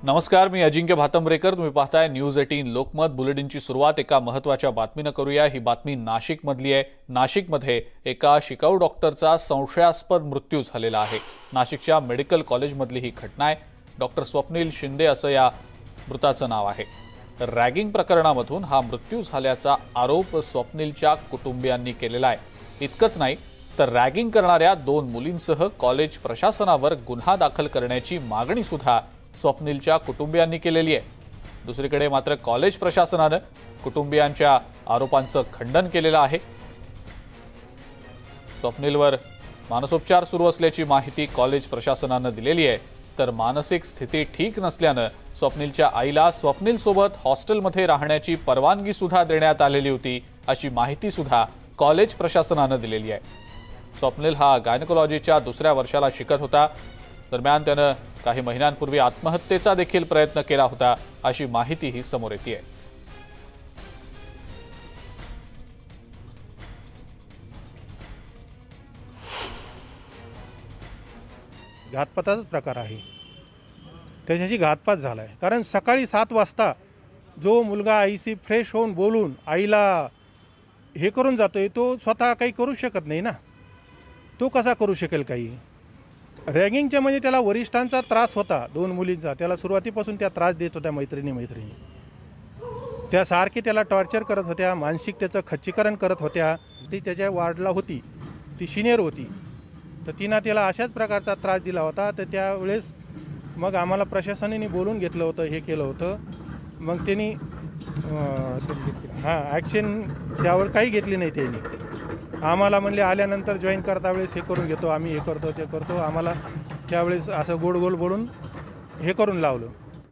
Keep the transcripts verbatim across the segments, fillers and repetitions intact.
नमस्कार, मी अजिंक्य भातंब्रेकर. तुम्ही पाहताय न्यूज अठरा लोकमत. बुलेटिनची सुरुवात एका महत्त्वाच्या बातमीने करूया. ही बातमी नाशिकमधली आहे. नाशिकमध्ये एका शिकाऊ डॉक्टरचा संशयास्पद मृत्यू झालेला आहे. नाशिकच्या मेडिकल कॉलेजमधली ही घटना आहे. डॉक्टर स्वप्नील शिंदे असं या मृताचं नाव आहे. रॅगिंग प्रकरणामधून हा मृत्यू झाल्याचा आरोप स्वप्नीलच्या कुटुंबियांनी केलेला आहे. इतकंच नाही तर रॅगिंग करणाऱ्या दोन मुलींसह कॉलेज प्रशासनावर गुन्हा दाखल करण्याची मागणी सुद्धा स्वप्नीलच्या कुटुंबियांनी केलेली आहे. दुसरीकडे मात्र कॉलेज प्रशासनाने कुटुंबियांच्या आरोपांचं खंडन केलेलं आहे. स्वप्नीलवर मानसोपचार सुरू असल्याची माहिती कॉलेज प्रशासनाने दिलेली आहे. तर मानसिक स्थिती ठीक नसल्याने स्वप्नीलच्या आईला स्वप्नील सोबत हॉस्टेलमध्ये राहण्याची परवानगी सुद्धा देण्यात आलेली होती, अशी माहिती सुद्धा कॉलेज प्रशासनाने दिलेली आहे. स्वप्नील हा गायनेकोलॉजीच्या दुसऱ्या वर्षाला शिकत होता. दरम्यान त्याने काही महिन्यांपूर्वी आत्महत्येचा देखील प्रयत्न केला होता, अशी माहितीही समोर येते आहे. घातपाताचाच प्रकार आहे. त्याच्याशी घातपात झाला आहे. कारण सकाळी सात वाजता जो मुलगा आईशी फ्रेश होऊन बोलून आईला हे करून जातोय, तो स्वतः काही करू शकत नाही ना. तो कसा करू शकेल काही? रॅगिंगच्या म्हणजे त्याला वरिष्ठांचा त्रास होता, दोन मुलींचा. त्याला सुरुवातीपासून त्या त्रास देत होत्या मैत्रिणी मैत्रिणी त्या सारखे त्याला टॉर्चर करत होत्या, मानसिक त्याचं खच्चीकरण करत होत्या. ती त्याच्या वार्डला होती, ती सिनियर होती. तर तिनं त्याला अशाच प्रकारचा त्रास दिला होता. तर त्यावेळेस मग आम्हाला प्रशासनाने बोलून घेतलं होतं, हे केलं होतं. मग त्यांनी हां ॲक्शन त्यावर काही घेतली नाही. त्यांनी आम्हाला म्हणले आल्यानंतर जॉईन करता वेळेस हे करून घेतो आम्ही, हे करतो ते करतो. आम्हाला त्यावेळेस असं गोड गोल बोलून हे करून लावलं.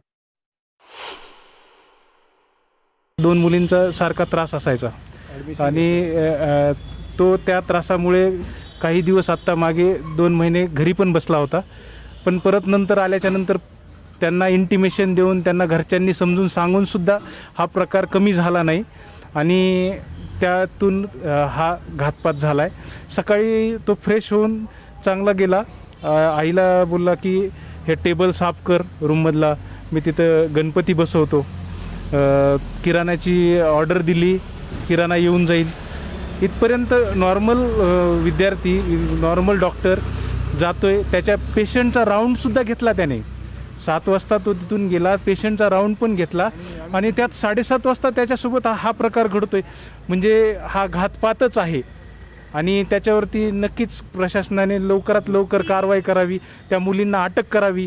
दोन मुलींचा सारखा त्रास असायचा आणि तो त्या त्रासामुळे काही दिवस आत्ता मागे दोन महिने घरी पण बसला होता. पण परत नंतर आल्याच्या नंतर त्यांना इंटिमेशन देऊन त्यांना घरच्यांनी समजून सांगूनसुद्धा हा प्रकार कमी झाला नाही आणि त्यातून हा घातपात झाला आहे. सकाळी तो फ्रेश होऊन चांगला गेला. आईला बोलला की हे टेबल साफ कर रूममधला, मी तिथं गणपती बसवतो. किराणाची ऑर्डर दिली, किराणा येऊन जाईल. इथपर्यंत नॉर्मल विद्यार्थी, नॉर्मल डॉक्टर जातोय. त्याच्या पेशंटचा राऊंडसुद्धा घेतला त्याने. सात वाजता तो तिथून गेला, पेशंटचा राऊंड पण घेतला आणि त्यात साडेसात वाजता त्याच्यासोबत हा प्रकार घडतोय. म्हणजे हा घातपातच आहे आणि त्याच्यावरती नक्कीच प्रशासनाने लवकरात लवकर कारवाई करावी, त्या मुलींना अटक करावी.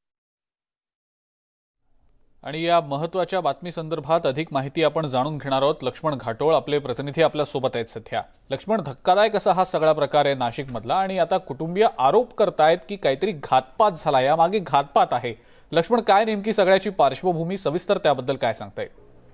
आणि या महत्त्वाच्या बातमी संदर्भात अधिक माहिती आपण जाणून घेणार आहोत. लक्ष्मण घाटोळ आपले प्रतिनिधी आपल्या सोबत आहेत सध्या. लक्ष्मण, धक्कादायक असा हा सगळा प्रकार आहे नाशिकमधला आणि आता कुटुंबीय आरोप करतायत की काहीतरी घातपात झाला, यामागे घातपात आहे. लक्ष्मण, काय नेमकी सगळ्याची पार्श्वभूमी, सविस्तर त्याबद्दल काय सांगताय?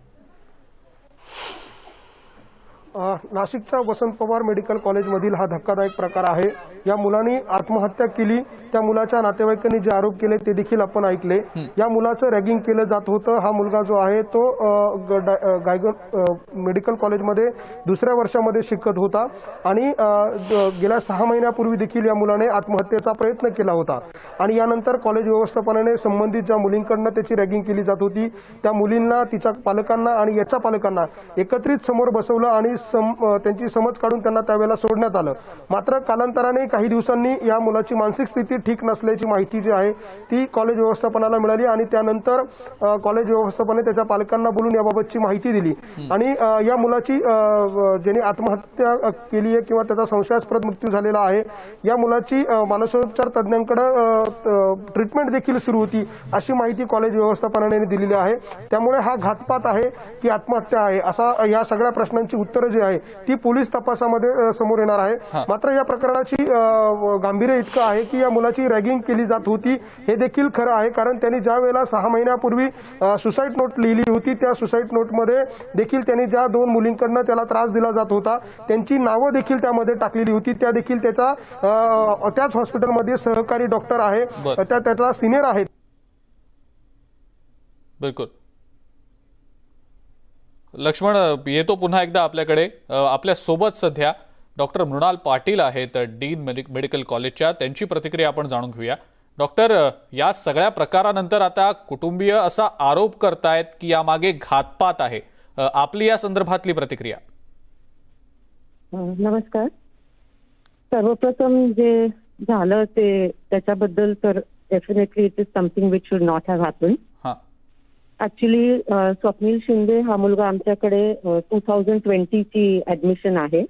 नाशिकच्या वसंत पवार मेडिकल कॉलेजमधील हा धक्कादायक प्रकार आहे. या मुलांनी आत्महत्या केली. त्या मुलाच्या नातेवाईकांनी जे आरोप केले ते देखील आपण ऐकले. या मुलाचं रॅगिंग केलं जात होतं. हा मुलगा जो आहे तो गायगन मेडिकल कॉलेजमध्ये दुसऱ्या वर्षामध्ये शिकत होता आणि गेल्या सहा महिन्यापूर्वी देखील या मुलाने आत्महत्येचा प्रयत्न केला होता. आणि यानंतर कॉलेज व्यवस्थापनाने संबंधित ज्या मुलींकडनं त्याची रॅगिंग केली जात होती त्या मुलींना, तिच्या पालकांना आणि याच्या पालकांना एकत्रित समोर बसवलं आणि सम त्यांची समज काढून त्यांना त्यावेळेला सोडण्यात आलं. मात्र कालांतराने काही दिवसांनी या मुलाची मानसिक स्थिती ठीक नसल्याची माहिती जी आहे ती कॉलेज व्यवस्थापनाला मिळाली आणि त्यानंतर कॉलेज व्यवस्थापनाने त्याच्या पालकांना बोलून याबाबतची माहिती दिली. आणि या मुलाची ज्यांनी आत्महत्या केली आहे किंवा त्याचा संशयास्पद मृत्यू झालेला आहे, या मुलाची मानसोपचार तज्ज्ञांकडे ट्रीटमेंट देखील सुरू होती, अशी माहिती कॉलेज व्यवस्थापनाने दिलेली आहे. त्यामुळे हा घातपात आहे की आत्महत्या आहे, असा या सगळ्या प्रश्नांची उत्तरं जी आहे ती पोलीस तपासामध्ये समोर येणार आहे. मात्र या प्रकरणाची गांभीर्य इतकं आहे की या मुलाची रॅगिंग केली जात होती हे देखील खरं आहे. कारण त्यांनी ज्या वेळेला सहा महिन्यापूर्वी सुसाईड नोट लिहिली होती त्या सुसाईड नोटमध्ये देखील त्यांनी ज्या दोन मुलींकडनं त्याला त्रास दिला जात होता त्यांची नावं देखील त्यामध्ये टाकलेली होती. त्या देखील त्याचा त्याच हॉस्पिटलमध्ये सहकारी डॉक्टर आहे, त्या त्याला सिनियर आहेत. बिलकुल. लक्ष्मण, येतो पुन्हा एकदा आपल्याकडे. आपल्या सोबत सध्या डॉक्टर मृणाल पाटील आहेत डीन मेडिकल कॉलेजच्या, त्यांची प्रतिक्रिया आपण जाणून घेऊया. डॉक्टर, या सगळ्या प्रकारानंतर आता कुटुंबीय असा आरोप करतायत की यामागे घातपात आहे. आपली या संदर्भातली प्रतिक्रिया? नमस्कार. सर्वप्रथम जे झालं ते त्याच्याबद्दल तर definitely it is something which should not have happen. Actually Swapnil Shinde हा मुलगा आमच्याकडे टू थाउजंड ट्वेंटीची ऍडमिशन आहे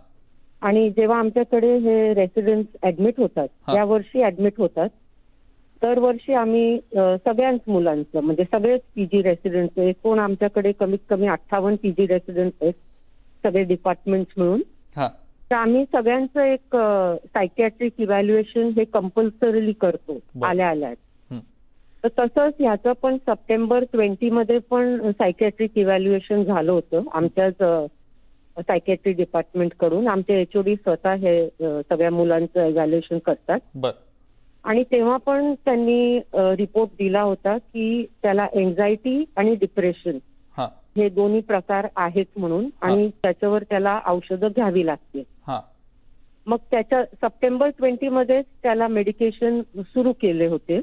आणि जेव्हा आमच्याकडे हे रेसिडेंट्स ऍडमिट होतात या वर्षी ऍडमिट होतात दरवर्षी आम्ही सगळ्याच मुलांचं म्हणजे सगळेच पीजी रेसिडेंट्स एकूण आमच्याकडे कमीत कमी अठ्ठावन्न पीजी रेसिडेंट्स आहेत सगळे डिपार्टमेंट्स मिळून. तर आम्ही सगळ्यांचं एक सायकियाट्रिक इव्हॅल्युएशन हे कंपल्सरीली करतो आल्या आल्या. तर तसंच ह्याचं पण सप्टेंबर ट्वेंटी मध्ये पण सायकियाट्रिक इव्हॅल्युएशन झालं होतं आमच्याच सायकियाट्री डिपार्टमेंट कडून. आमचे एचओडी स्वतः हे सगळ्या मुलांचं इव्हॅल्युएशन करतात आणि तेव्हा पण त्यांनी रिपोर्ट दिला होता की त्याला एन्झायटी आणि डिप्रेशन हे दोन्ही प्रकार आहेत म्हणून आणि त्याच्यावर त्याला औषधं घ्यावी लागतील. मग त्याच्या सप्टेंबर ट्वेंटी मध्ये त्याला मेडिकेशन सुरू केले होते.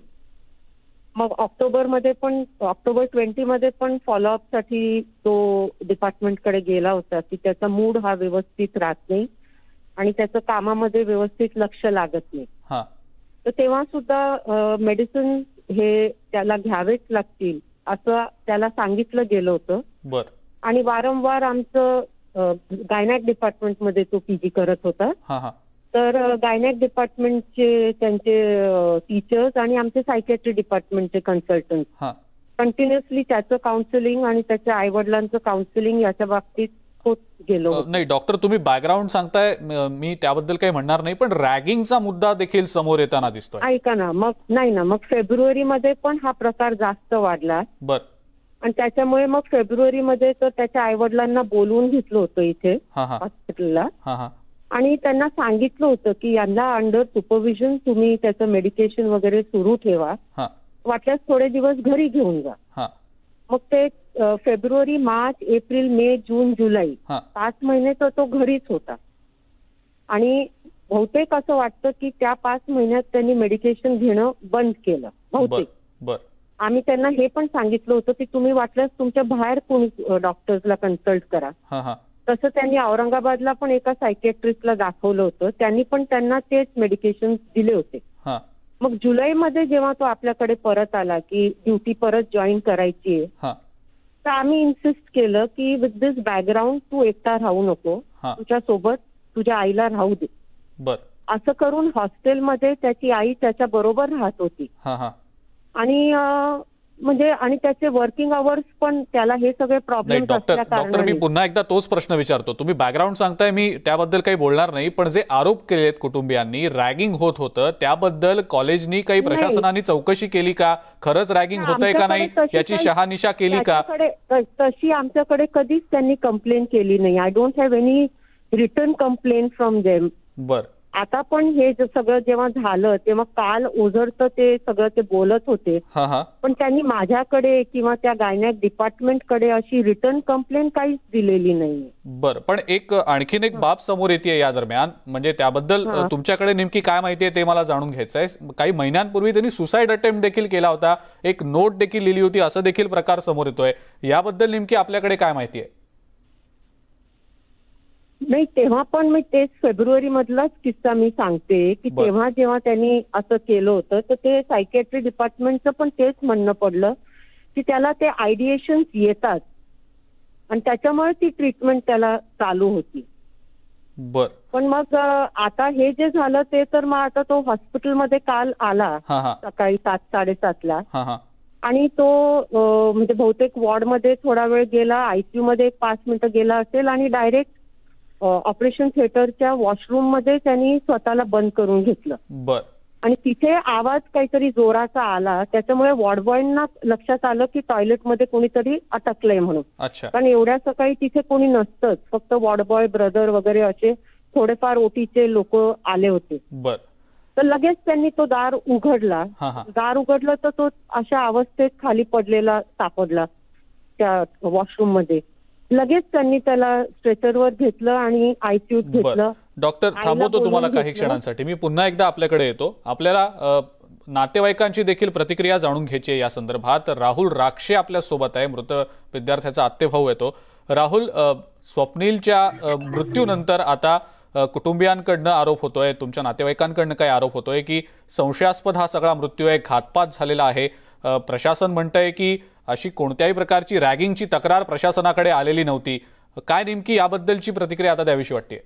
मग ऑक्टोबरमध्ये पण ऑक्टोबर ट्वेंटी मध्ये पण फॉलोअप साठी तो डिपार्टमेंटकडे गेला होता की त्याचा मूड हा व्यवस्थित राहत नाही आणि त्याचं कामामध्ये व्यवस्थित लक्ष लागत नाही. तर तेव्हा सुद्धा मेडिसिन हे त्याला घ्यावेच लागतील असं त्याला सांगितलं गेलं होतं. आणि वारंवार आमचं गायनॅक डिपार्टमेंटमध्ये तो पीजी करत होता. तर गायनॅक डिपार्टमेंटचे त्यांचे टीचर्स आणि आमचे सायकियाट्री डिपार्टमेंटचे कन्सल्टंट कंटिन्युअसली त्याचं काउन्सिलिंग आणि त्याच्या आई वडिलांचं काउन्सिलिंग याच्या बाबतीत होत गेलो. नाही डॉक्टर, तुम्ही बॅकग्राऊंड सांगताय मी त्याबद्दल काही म्हणणार नाही, पण रॅगिंगचा मुद्दा देखील समोर येताना दिसतोय. ऐका ना, मग नाही ना, मग फेब्रुवारीमध्ये पण हा प्रकार जास्त वाढला. बर. आणि त्याच्यामुळे मग फेब्रुवारीमध्ये तर त्याच्या आई वडिलांना बोलवून घेतलं होतं इथे हॉस्पिटलला आणि त्यांना सांगितलं होतं की यांना अंडर सुपरविजन तुम्ही त्याचं मेडिकेशन वगैरे सुरू ठेवा, वाटल्यास थोडे दिवस घरी घेऊन जा. मग ते फेब्रुवारी, मार्च, एप्रिल, मे, जून, जुलै पाच महिने तर तो घरीच होता. आणि बहुतेक असं वाटतं की त्या पाच महिन्यात त्यांनी मेडिकेशन घेणं बंद केलं बहुतेक. आम्ही त्यांना हे पण सांगितलं होतं की तुम्ही वाटल्यास तुमच्या बाहेर कोणी डॉक्टर्सला कन्सल्ट करा. तसं त्यांनी औरंगाबादला पण एका सायकियाट्रिस्टला दाखवलं होतं, त्यांनी पण त्यांना तेच मेडिकेशन दिले होते. मग जुलैमध्ये जेव्हा तो आपल्याकडे परत आला की ड्युटी परत जॉईन करायची आहे तर आम्ही इन्सिस्ट केलं की विथ दिस बॅकग्राऊंड तू एकटा राहू नको, तुझ्या सोबत तुझ्या आईला राहू दे. असं करून हॉस्टेलमध्ये त्याची आई त्याच्या बरोबर राहत होती. आणि म्हणजे आणि त्याचे वर्किंग आवर्स पण त्याला हे सगळे प्रॉब्लेम. डॉक्टर डॉक्टर मी पुन्हा एकदा तोच प्रश्न विचारतो. तुम्ही बॅकग्राऊंड सांगताय, मी त्याबद्दल काही बोलणार नाही, पण जे आरोप केलेत कुटुंबियांनी रॅगिंग होत होतं त्याबद्दल कॉलेजनी काही प्रशासनाने चौकशी केली का? खरंच रॅगिंग होतंय का नाही याची शहानिशा केली का? तशी आमच्याकडे कधीच त्यांनी कंप्लेंट केली नाही. I don't have any return complaint from them. बर. आता पण हे सगळं जेव्हा झालं तेव्हा काल ओझरचं ते सगळं ते बोलत होते, पण त्यांनी माझ्याकडे किंवा त्या गायनॅक डिपार्टमेंटकडे अशी रिटर्न कंप्लेंट काहीच दिलेली नाही. बरं, पण एक आणखीन एक बाब समोर येते या दरम्यान, म्हणजे त्याबद्दल तुमच्याकडे नेमकी काय माहिती आहे ते मला जाणून घ्यायचं आहे. काही महिन्यांपूर्वी त्यांनी सुसाईड अटेम्प्ट देखील केला होता, एक नोट देखील लिहिली होती, असं देखील प्रकार समोर येतोय. याबद्दल नेमकी आपल्याकडे काय माहिती आहे? नाही, तेव्हा पण मी तेच फेब्रुवारी मधलाच किस्सा मी सांगते की तेव्हा जेव्हा त्यांनी असं केलं होतं तर ते सायकियाट्री डिपार्टमेंटचं पण तेच म्हणणं पडलं की त्याला ते आयडिएशन्स येतात आणि त्याच्यामुळे ती ट्रीटमेंट त्याला चालू होती. बर. पण मग आता हे जे झालं ते तर मग आता तो हॉस्पिटलमध्ये काल आला सकाळी सात साडेसातला आणि तो म्हणजे बहुतेक वॉर्डमध्ये थोडा वेळ गेला, आयसीयू मध्ये एक पाच मिनिटं गेला असेल आणि डायरेक्ट ऑपरेशन थिएटरच्या वॉशरूम मध्ये त्यांनी स्वतःला बंद करून घेतलं. बर. आणि तिथे आवाज काहीतरी जोराचा आला, त्याच्यामुळे वॉर्डबॉयना लक्षात आलं की टॉयलेटमध्ये कोणीतरी अटकलंय म्हणून. कारण एवढ्या सकाळी तिथे कोणी नसतंच, फक्त वॉर्डबॉय, ब्रदर वगैरे असे थोडेफार ओटीचे लोक आले होते. बर. तर लगेच त्यांनी तो दार उघडला. दार उघडलं तर तो अशा अवस्थेत खाली पडलेला सापडला त्या वॉशरूम मध्ये. लगेच त्यांनी त्याला स्ट्रेचरवर घेतलं आणि आयसीयूत घेतलं. डॉक्टर थांबवतो तुम्हाला काही क्षणांसाठी, मी पुन्हा एकदा आपल्याकडे येतो. आपल्याला नातेवाईकांची देखील प्रतिक्रिया जाणून घ्यायची आहे या संदर्भात। राहुल राक्षे आपल्या सोबत आहे, मृत विद्यार्थ्याचा आत्तेभाऊ येतो। राहुल, स्वप्नीलच्या मृत्यूनंतर आता कुटुंबियांकडनं आरोप होतोय, तुमच्या नातेवाईकांकडनं काय आरोप होतोय की संशयास्पद हा सगळा मृत्यू आहे, घातपात झालेला आहे। प्रशासन म्हणतंय की अशी कोणत्याही प्रकारची रॅगिंगची तक्रार प्रशासनाकडे आलेली नव्हती। काय नेमकी याबद्दलची प्रतिक्रिया आता द्यावीशी वाटते?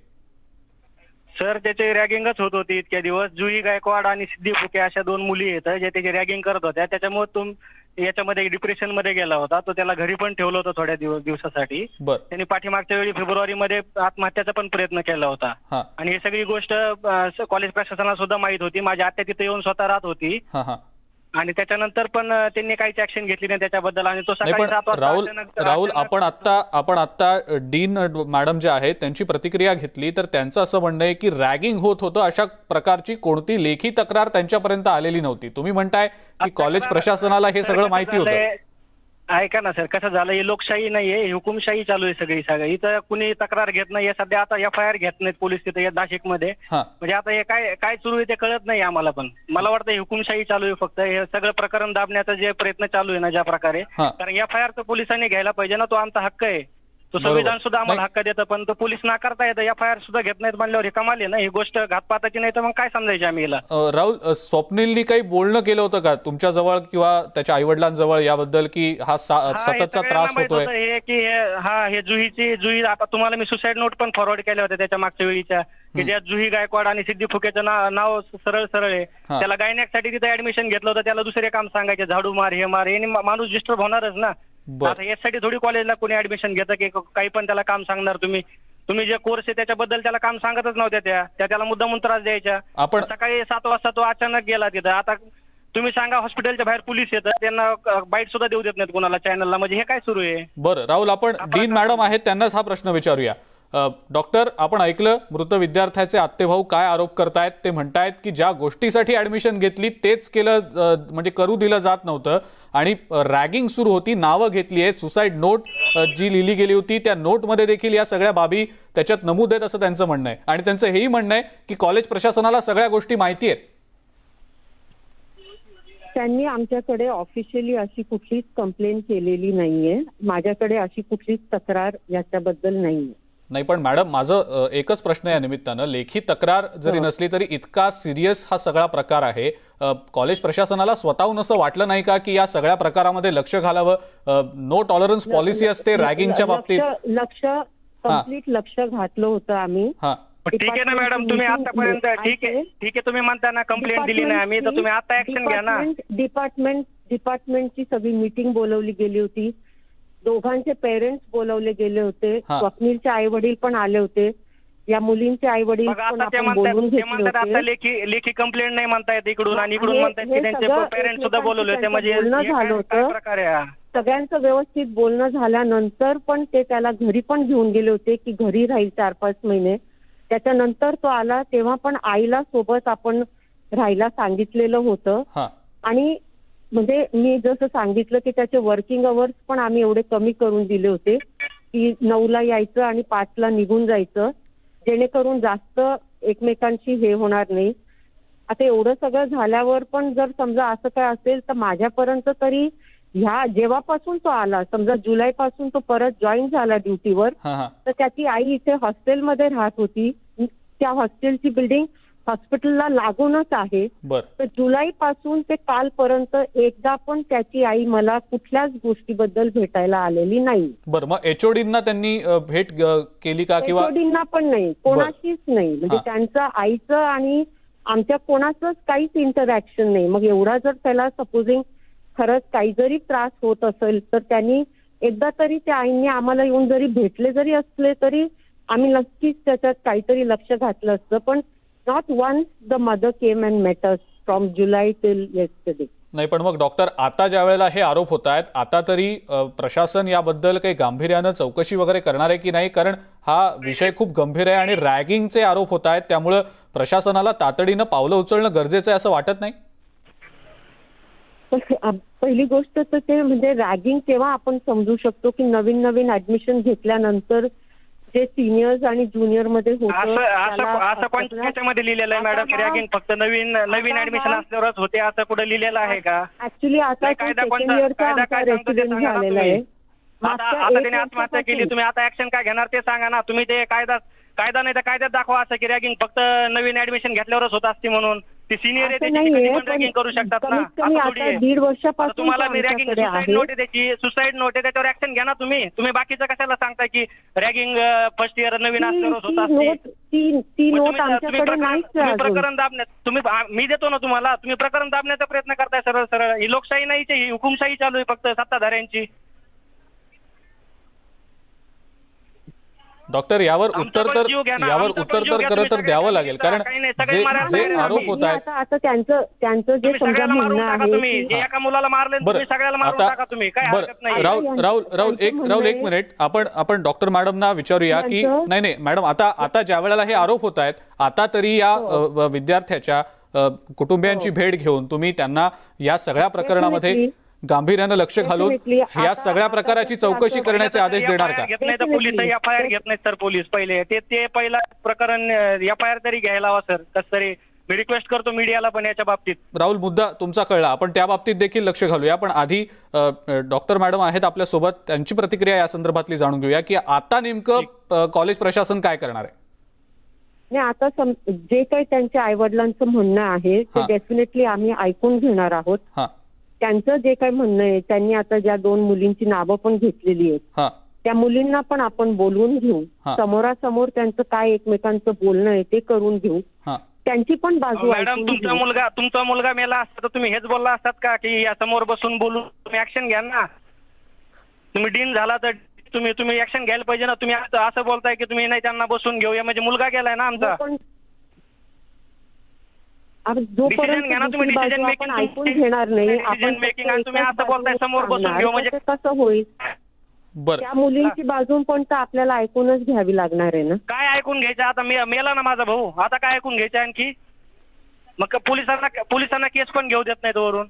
सर, त्याची रॅगिंगच होत होती इतक्या दिवस। जुई गायकवाड आणि सिद्धी फुके अशा दोन मुली आहेत जे त्याची रॅगिंग करत होत्या, त्याच्यामुळे तुम याच्यामध्ये डिप्रेशन मध्ये गेला होता तो। त्याला घरी पण ठेवलं होतं थोड्या दिवस दिवसासाठी। त्यांनी पाठीमागच्या वेळी फेब्रुवारी मध्ये आत्महत्याचा पण प्रयत्न केला होता आणि ही सगळी गोष्ट कॉलेज प्रशासनाला सुद्धा माहित होती। माझी आत्या तिथे येऊन स्वतः राहत होती आणि त्याच्यानंतर पण त्यांनी काहीच ऍक्शन घेतली नाही त्याच्याबद्दल। आणि तो सकाळी सात वाजता राहुल राहुल आपण आता आपण आता डीन मॅडम जे आहेत त्यांची प्रतिक्रिया घेतली तर त्यांचं असं म्हणणं आहे की रॅगिंग होत होतं, अशा प्रकारची कोणती लेखी तक्रार त्यांच्यापर्यंत आलेली नव्हती। तुम्ही म्हणताय की कॉलेज प्रशासनाला हे सगळं माहिती होतं। ऐका ना सर, कसं झालं, ही लोकशाही नाहीये, ही हुकुमशाही चालू आहे सगळी सगळं। इथं कुणी तक्रार घेत नाहीये सध्या। आता एफ आय आर घेत नाहीत पोलीस तिथे नाशिक मध्ये। म्हणजे आता हे काय काय सुरू आहे ते कळत नाही आम्हाला। पण मला वाटतं हुकुमशाही चालू आहे फक्त। हे सगळं प्रकरण दाबण्याचा जे प्रयत्न चालू आहे ना ज्या प्रकारे, कारण एफ आय आर तर पोलिसांनी घ्यायला पाहिजे ना, तो आमचा हक्क आहे। तो संविधान सुद्धा आम्हाला हक्क देतं, पण तो पोलीस नाकारता येतं, एफ आय आर सुद्धा घेत नाहीत म्हणल्यावर हे कमाल आहे ना। ही गोष्ट घातपाताची नाही तर मग काय समजायची आम्ही हिला? राहुल, स्वप्नीलनी काही बोलणं केलं होतं का तुमच्या जवळ किंवा त्याच्या आई वडिलांजवळ याबद्दल की हा सततचा त्रास होतोय? हे की हा हे जुहीची जुही आता तुम्हाला मी सुसाईड नोट पण फॉरवर्ड केल्या होत्या त्याच्या मागच्या वेळीच्या, की ज्या जुही गायकवाड आणि सिद्धी फुकेचं नाव सरळ सरळ आहे। त्याला गायनॅकसाठी तिथे ऍडमिशन घेतलं होतं, त्याला दुसरे काम सांगायचे, झाडू मार हे मार, हे माणूस डिस्टर्ब होणारच ना। आता यासाठी थोडी कॉलेजला कोणी ऍडमिशन घेतं की काही पण त्याला काम सांगणार? तुम्ही तुम्ही जे कोर्स आहे त्याच्याबद्दल त्याला काम सांगतच नव्हत्या त्या त्या त्याला मुद्दामून त्रास द्यायच्या। आपण सकाळी सात वाजता तो अचानक गेला तिथं। आता तुम्ही सांगा, हॉस्पिटलच्या बाहेर पोलीस येतात, त्यांना बाईट सुद्धा देऊ देत नाहीत कोणाला चॅनलला, म्हणजे हे काय सुरू आहे? बरं राहुल, आपण डीन मॅडम आहेत त्यांनाच हा प्रश्न विचारूया। डॉक्टर, आपण ऐकलं मृत विद्यार्थ्याचे आत्तेभाऊ काय आरोप करतायत? ते म्हणतायत की ज्या गोष्टीसाठी ऍडमिशन घेतली तेच केलं, म्हणजे करू दिलं जात नव्हतं आणि रॅगिंग सुरू होती, नावं घेतली आहेत, सुसाईड नोट जी लिहिली गेली होती त्या नोटमध्ये देखील या सगळ्या बाबी त्याच्यात नमूद आहेत असं त्यांचं म्हणणं आहे। आणि त्यांचं हेही म्हणणं आहे की कॉलेज प्रशासनाला सगळ्या गोष्टी माहिती आहेत। त्यांनी आमच्याकडे ऑफिशियली अशी कुठलीच कंप्लेंट केलेली नाहीये, माझ्याकडे अशी कुठलीच तक्रार याच्याबद्दल नाहीये। नाही पण मॅडम, माझं एकच प्रश्न या निमित्तानं, लेखी तक्रार जरी नसली तरी इतका सिरियस हा सगळा प्रकार आहे, कॉलेज प्रशासनाला स्वतःहून असं वाटलं नाही का की या सगळ्या प्रकारामध्ये लक्ष घालावं? नो टॉलरन्स पॉलिसी असते रॅगिंगच्या बाबतीत। लक्ष कंप्लीट लक्ष घातलं होतं आम्ही। ठीक आहे ना मॅडम, तुम्ही आतापर्यंत ठीक आहे ठीक आहे तुम्ही म्हणता ना कंप्लेंट दिली नाही आम्ही, तर तुम्ही आता ऍक्शन घ्या ना। डिपार्टमेंट डिपार्टमेंटची सगळी मीटिंग बोलवली गेली होती, दोघांचे पेरेंट्स बोलवले गेले होते, स्वप्नीलचे आई वडील पण आले होते, या मुलींचे आई वडील पण आपण बोलून घेतले होते। आता लेखी लेखी कंप्लेंट नाही म्हणतायत इकडून आणि इकडून म्हणतायत की त्यांचे पेरेंट्स सुद्धा बोलवले होते, म्हणजे बोलणं झालं होतं, सगळ्यांचं व्यवस्थित बोलणं झाल्यानंतर पण ते त्याला घरी पण घेऊन गेले होते की घरी राहील चार पाच महिने। त्याच्यानंतर तो आला तेव्हा पण आईला सोबत आपण राहायला सांगितलेलं होतं। आणि म्हणजे मी जसं सांगितलं की त्याचे वर्किंग अवर्स पण आम्ही एवढे कमी करून दिले होते की नऊला यायचं आणि पाचला निघून जायचं, जेणेकरून जास्त एकमेकांशी हे होणार नाही। आता एवढं सगळं झाल्यावर पण जर समजा असं काय असेल तर माझ्यापर्यंत तरी ह्या जेव्हापासून तो आला, समजा जुलैपासून तो परत जॉईन झाला ड्युटीवर, तर त्याची आई इथे हॉस्टेलमध्ये राहत होती, त्या हॉस्टेलची बिल्डिंग हॉस्पिटलला लागूनच आहे। तर जुलै पासून ते कालपर्यंत एकदा पण त्याची आई मला कुठल्याच गोष्टीबद्दल भेटायला आलेली नाही। बरं, मग एचओडींना त्यांनी भेट केली का? किंवा एचओडींना पण नाही, कोणाशीच नाही, म्हणजे त्यांचं आईचं आणि आमच्या कोणाचंच काहीच इंटरॅक्शन नाही। मग एवढा जर त्याला सपोजिंग खरंच काही जरी त्रास होत असेल तर त्यांनी एकदा तरी त्या आईने आम्हाला येऊन जरी भेटले जरी असले तरी आम्ही नक्कीच त्याच्यात काहीतरी लक्ष घातलं असतं, पण not once the mother came and met us from July till yesterday. नाही पण मग डॉक्टर, आता ज्या वेळेला हे आरोप होत आहेत, आता तरी प्रशासन याबद्दल काही गांभीर्यानं चौकशी वगैरे करणार आहे की नाही? कारण हा विषय खूप गंभीर आहे आणि रॅगिंगचे आरोप होत आहेत, त्यामुळे प्रशासनाला तातडीनं पावलं उचलणं गरजेचं आहे असं वाटत नाही? पहिली गोष्ट तर ते म्हणजे रॅगिंग तेव्हा आपण समजू शकतो की नवीन नवीन ऍडमिशन घेतल्यानंतर जे सिनियर्स आणि ज्युनियर मध्ये होतं असं असं त्याला- असं कोणत्या ह्याच्यामध्ये लिहिलेलं आहे मॅडम? आता रॅगिंग फक्त नवीन नवीन आता ऍडमिशन हा- असल्यावरच होते असं कुठं लिहिलेलं आहे का? ऍक्च्युली आता नाही, तो कायदा सेकंड कोणता- इयरचा कायदा आमचा काय सांगतो ते रेसिडेंट सांगा ना झालेला तुम्ही. आहे. आता मागच्या आता एक त्याने आत्महत्या केली, वर्षापासून- तुम्ही आता ऍक्शन काय घेणार ते सांगा ना. तुम्ही ते कायदा कायदा नाही तर कायद्यात दाखवा असं की रॅगिंग फक्त नवीन ऍडमिशन घेतल्यावरच होत असते म्हणून. ती सिनियर असं आहे नाहीये, त्याची पण पण रॅगिंग करू शकतात ना. कमीत कमी असं थोडी आता आहे. दीड आता वर्षापासून तुम्हाला तो मी रॅगिंग आमच्याकडे सुसाईड आहे. नोट आहे त्याची सुसाईड नोट आहे त्याच्यावर ऍक्शन घ्या ना तुम्ही. तुम्ही बाकीचं कशाला सांगताय की रॅगिंग फर्स्ट इयर नवीन ती असल्यावरच होत ती असते. नोट ती ती मग नोट तुम्ही- तुम्ही आमच्याकडे प्रकरण- नाहीच आहे तुम्ही अजून. प्रकरण दाबण्यात तुम्ही मी देतो ना तुम्हाला. तुम्ही प्रकरण दाबण्याचा प्रयत्न करताय सरळ सरळ. ही लोकशाही नाहीच आहे, ही हुकुमशाही चालू आहे फक्त सत्ताधाऱ्यांची. डॉक्टर यावर आमचा उत्तर पण तर जीव घ्या ना, यावर आमचा पण उत्तर जीव तर घ्या, खरं तुम्ही तर सगळे द्यावं आम्ही लागेल, कारण काही नाही, सगळे जे मारा- जे मारा- आरोप आम्ही. होत मी आहेत आता आता त्यांचं त्यांचं जे तुम्ही समजा सगळ्याला मारून म्हणणं टाका आहे तुम्ही. की- जे एका मुलाला मारले बरं तुम्ही सगळ्याला मारून टाका तुम्ही. काय हरकत बरं नाही. राहुल राहुल राहुल एक त्यांचं राहुल एक म्हणणं मिनिट आपण आपण डॉक्टर मॅडमना विचारूया की त्यांचं- नाही नाही मॅडम आता आता ज्या वेळेला हे आरोप होत आहेत आता तरी या अ, विद्यार्थ्याच्या अ, कुटुंबियांची भेट घेऊन तुम्ही त्यांना या सगळ्या प्रकरणामध्ये Definitely. गांभीर्यानं लक्ष घालून Definitely. या आता- सगळ्या आता प्रकाराची कसं चौकशी असं- करण्याचे आदेश देणार का? घेत नाही तर police Definitely. F I R घेत नाहीत सर पोलीस पहिले. ते ते पहिलं प्रकरण एफ आय आर तरी घ्यायला हवा सर. कसं तरी मी रिक्वेस्ट करतो मीडियाला पण याच्या बाबतीत. राहुल मुद्दा तुमचा कळला, आपण त्या बाबतीत देखील लक्ष घालूया. पण आधी अ, डॉक्टर मॅडम आहेत आपल्या सोबत, त्यांची प्रतिक्रिया या संदर्भातली जाणून घेऊया की आता नेमकं अ, कॉलेज प्रशासन काय करणार आहे. नाही आता सम- जे काही त्यांच्या आई वडिलांचं म्हणणं आहे ते हा. डेफिनेटली आम्ही ऐकून घेणार आहोत. हा त्यांचं जे काही म्हणणं आहे त्यांनी आता ज्या दोन मुलींची नावं पण घेतलेली आहेत हा त्या मुलींना पण आपण बोलवून घेऊ. हा. समोरासमोर त्यांचं काय एकमेकांचं बोलणं आहे ते करून घेऊ. हा त्यांची पण बाजू मॅडम ऐकून तुमचा घेऊ. मुलगा तुमचा मुलगा मेला असता तर तुम्ही हेच बोलला असतात का की या समोर बसून बोलून तुम्ही ऍक्शन घ्या ना. तुम्ही डीन झाला तर तुम्ही तुम्ही ऍक्शन घ्यायला पाहिजे ना. तुम्ही असं असं बोलताय की तुम्ही नाही त्यांना बसून घेऊया म्हणजे मुलगा गेलाय ना आमचा. पण- आता जोपर्यंत Decision घ्या ना तुम्ही, दुसरी बाजू decision आपण making ऐकून तुमची- घेणार नाही decision आपण making फक्त आणि तुम्ही एकाच असं बोलताय बाजूने समोर बसून सांगणार, घेऊ म्हणजे- तर ते कसं होईल. बरं त्या मुलींची बाजू पण तर आपल्याला ऐकूनच घ्यावी लागणार आहे ना. काय ऐकून घ्यायचं आता? मे- मेला ना माझा भाऊ. आता काय ऐकून घ्यायचं आणखी? मग क- पोलिसांना पोलिसांना केस पण घेऊ देत नाहीत वरून.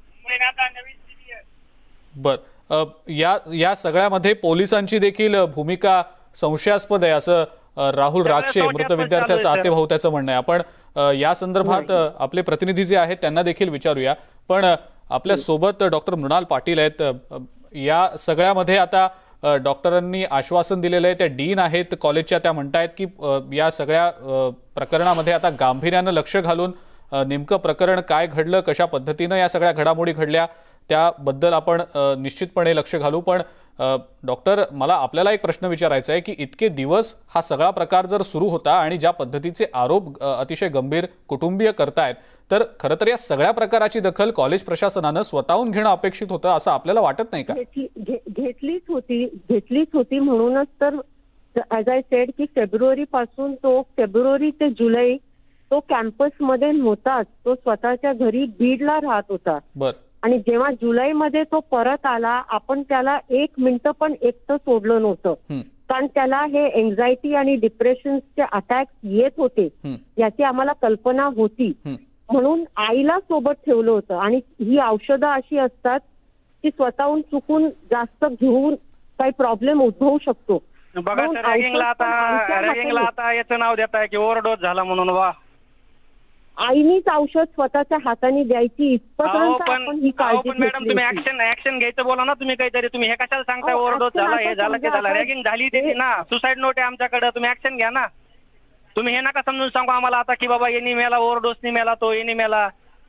बर अ, या या सगळ्यामध्ये पोलिसांची देखील अ, भूमिका संशयास्पद आहे असं अ, राहुल सगळं राक्षे मृत संशयास्पद विद्यार्थ्याचा चालू आहे, आतेभाऊ त्याचं म्हणणं आहे. आपण अ, या संदर्भात अ, आपले प्रतिनिधी जे आहेत त्यांना देखील विचारूया. पण अ, आपल्या सोबत डॉक्टर मृणाल पाटील आहेत. अ, या सगळ्यामध्ये आता अ, डॉक्टरांनी आश्वासन दिलेलं आहे. त्या डीन आहेत कॉलेजच्या, त्या म्हणतायत की अ, या सगळ्या अ, प्रकरणामध्ये आता गांभीर्यानं लक्ष घालून अ, नेमकं प्रकरण काय घडलं, कशा पद्धतीनं या सगळ्या घडामोडी घडल्या त्याबद्दल आपण अ, निश्चितपणे लक्ष घालू. पण अ, डॉक्टर मला आपल्याला एक प्रश्न विचारायचा आहे की इतके दिवस हा सगळा प्रकार जर सुरू होता आणि ज्या पद्धतीचे आरोप अ, अतिशय गंभीर कुटुंबीय करतायत तर खरं तर या सगळ्या प्रकाराची दखल कॉलेज प्रशासनानं स्वतःहून घेणं अपेक्षित होतं असं आपल्याला वाटत नाही का? घेतली घे- घेतलीच होती घेतलीच होती म्हणूनच तर ऍज आय सेड की फेब्रुवारी पासून तो फेब्रुवारी ते जुलै तो कॅम्पसमध्ये नव्हताच. तो स्वतःच्या घरी बीडला राहत होता. बर आणि जेव्हा जुलैमध्ये तो परत आला आपण त्याला एक मिनिटं पण एकटं सोडलं नव्हतं. हम्म, कारण त्याला हे एन्झायटी आणि डिप्रेशनचे अटॅक्स येत होते हम्म, याची आम्हाला कल्पना होती. हम्म. म्हणून आईला सोबत ठेवलं होतं. आणि ही औषधं अशी असतात की स्वतःहून चुकून जास्त घेऊन काही प्रॉब्लेम उद्भवू शकतो. बघा म्हणून सर रॅगिंगला औषध पण आमच्या आता रॅगिंगला हाताने- आता याचं नाव देताय की ओव्हरडोस झाला म्हणून. वा आईनीच औषध स्वतःच्या हाताने द्यायची अहो इतपर्यंत पण आपण ही अहो काळजी पण मॅडम घेतली तुम्ही होती. ऍक्शन ऍक्शन घ्यायचं बोला ना तुम्ही काहीतरी. तुम्ही हे कशाला सांगताय अहो, ओव्हरडोस action झाला आता हे झालं ते समजा झालं. आता रॅगिंग झाली हे- त्याची ना. सुसाईड नोट आहे आमच्याकडे. तुम्ही ऍक्शन घ्या ना. तुम्ही हे नका समजून सांगू आम्हाला आता की बाबा यांनी मेला ओव्हरडोसनी मेला तो यांनी मेला.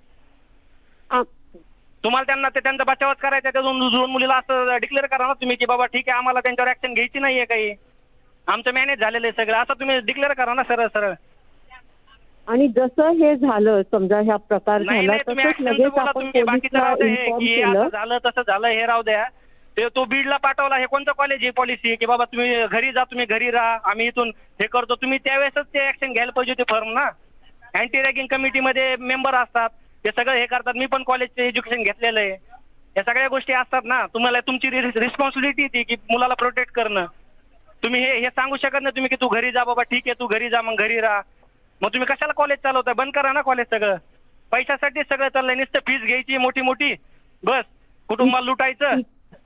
आ- तुम्हाला त्यांना ते त्यांचा बचावच करायचा त्या दोन दोन मुलीला असं डिक्लेअर करा ना तुम्ही की बाबा ठीक आहे आम्हाला त्यांच्यावर ऍक्शन घ्यायची नाहीये काही. आमचं मॅनेज झालेलं आहे सगळं असं तुम्ही डिक्लेअर करा ना सरळ सरळ. आणि जसं हे झालं समजा ह्या प्रकार नाही झाला नाही तुम्ही तसंच ऍक्शन लगेच बोला आपण तुम्ही. बाकीचं पोलिसला राहू द्या हे इन्फॉर्म की हे केलं. असं झालं तसं झालं हे राहू द्या. ते तो बीडला पाठवला हे कोणतं कॉलेज आहे पॉलिसी की बाबा तुम्ही घरी जा तुम्ही घरी राहा आम्ही इथून हे करतो. तुम्ही त्यावेळेसच ते ऍक्शन घ्यायला पाहिजे होते फर्म ना. अँटी रॅगिंग कमिटीमध्ये मेंबर असतात ते सगळं हे करतात. मी पण कॉलेजचं एज्युकेशन घेतलेलं आहे. या सगळ्या गोष्टी असतात ना. तुम्हाला तुमची रिस्पॉन्सिबिलिटी ती की मुलाला प्रोटेक्ट करणं. तुम्ही हे हे सांगू शकत नाही तुम्ही की तू घरी जा बाबा ठीक आहे तू घरी जा मग घरी राहा. मग तुम्ही कशाला कॉलेज चालवताय? बंद करा ना कॉलेज सगळं. पैशासाठी सगळं चाललंय. नुसतं फीस घ्यायची मोठी मोठी बस कुटुंबाला लुटायचं.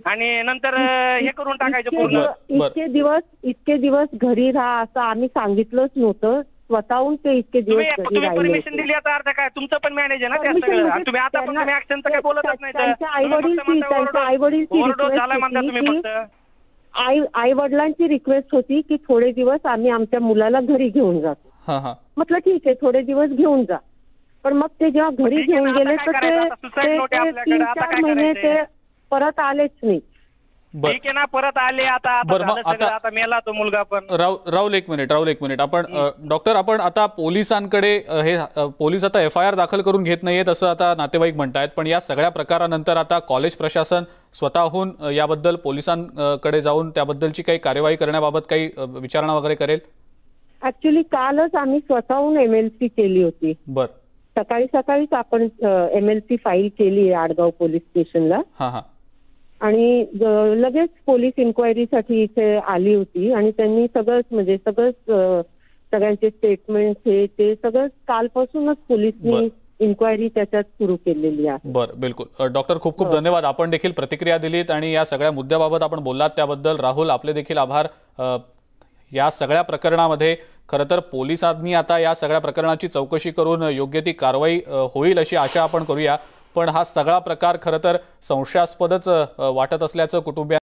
आणि नंतर अं, हे करून टाकायचं इतके पूर्ण. दिवस- इतके दिवस इतके दिवस घरी राहा असं आम्ही सांगितलंच नव्हतं. स्वतःहून ते इतके दिवस तुम्ही घरी तुम्ही राहिले परमिशन होते. दिली आता अर्थ काय तुमचं पण मॅनेज आहे ना त्या Permission सगळं. म्हणजे तुम्ही आता पण त्यांना- तुम्ही ऍक्शनचं काय बोलतच नाही तर. त्यांच्या आई-वडील तुम्ही फक्त म्हणता त्यांच्या overdose- आई-वडीलची overdose request झाला म्हणता होती तुम्ही की- फक्त. आई आई वडिलांची रिक्वेस्ट होती की थोडे दिवस आम्ही आमच्या मुलाला घरी घेऊन जातो. हा हा म्हटलं ठीक आहे थोडे दिवस घेऊन जा. पण मग ते जेव्हा घरी ठीक आहे घेऊन ना, आता गेले काय तर ते करायचं? आता suicide ते- note आहे ते आपल्याकडे, तीन आता चार काय महिने करायचंय? ते परत आलेच नाही. बर ठीक आहे ना परत आले आता आता बरं, मग झालं सगळं, आता- आता मेला तो मुलगा पण. राव राहुल एक मिनिट राहुल एक मिनिट आपण अ, डॉक्टर आपण आता पोलिसांकडे अ, हे अ, पोलीस आता एफ आय आर दाखल करून घेत नाहीयेत असं आता नातेवाईक म्हणतायत, पण या सगळ्या प्रकारानंतर आता कॉलेज प्रशासन स्वतःहून अ, याबद्दल पोलिसांकडे जाऊन त्याबद्दलची काही कार्यवाही करण्याबाबत काही अ, विचारणा वगैरे करेल? ऍक्च्युली कालच आम्ही स्वतःहून एमएलसी केली होती. बर सकाळी सकाळीच आपण एमएलसी फाईल केली आहे आडगाव पोलीस स्टेशनला हा हा आणि ज- लगेच पोलीस इन्क्वायरीसाठी इथे आली होती आणि त्यांनी सगळंच म्हणजे सगळंच अ, सगळ्यांचे स्टेटमेंट हे ते सगळं कालपासूनच पोलिसनी इन्क्वायरी त्याच्यात सुरू केलेली आहे. बर बिलकुल अ, डॉक्टर खूप खूप धन्यवाद. आपण देखील प्रतिक्रिया दिलीत आणि या सगळ्या मुद्द्याबाबत आपण बोललात त्याबद्दल. राहुल आपले देखील आभार. अ, या सगळ्या प्रकरणामध्ये खरं तर पोलिसांनी आता या सगळ्या प्रकरणाची चौकशी करून योग्य ती कारवाई अ, होईल अशी आशा आपण करूया, पण हा सगळा प्रकार खरं तर संशयास्पदच अ, वाटत असल्याचं कुटुंबियांना